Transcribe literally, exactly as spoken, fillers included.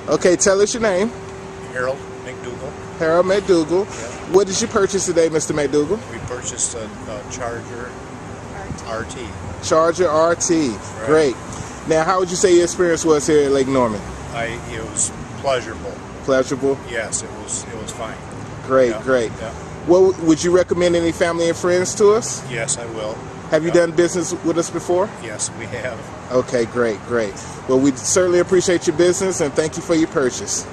Okay, tell us your name. Harold McDougal. Harold McDougal. Yeah. What did you purchase today, Mister McDougal? We purchased a, a Charger R T. Charger R T. Right. Great. Now, how would you say your experience was here at Lake Norman? I it was pleasurable. Pleasurable? Yes, it was it was fine. Great, yeah. great. Yeah. What would you recommend any family and friends to us? Yes, I will. Have you yeah. done business with us before? Yes, we have. Okay, great, great. Well, we certainly appreciate your business and thank you for your purchase.